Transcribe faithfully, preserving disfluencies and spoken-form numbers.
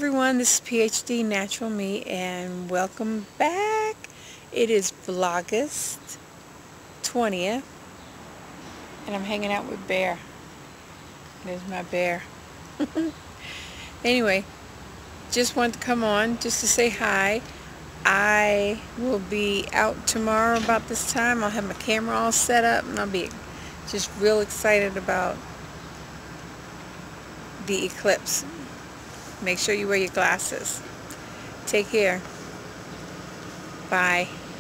everyone, this is P H D Natural Me and welcome back. It is Vlogust twentieth and I'm hanging out with Bear. There's my bear. Anyway, just wanted to come on just to say hi. I will be out tomorrow about this time. I'll have my camera all set up and I'll be just real excited about the eclipse. Make sure you wear your glasses. Take care. Bye.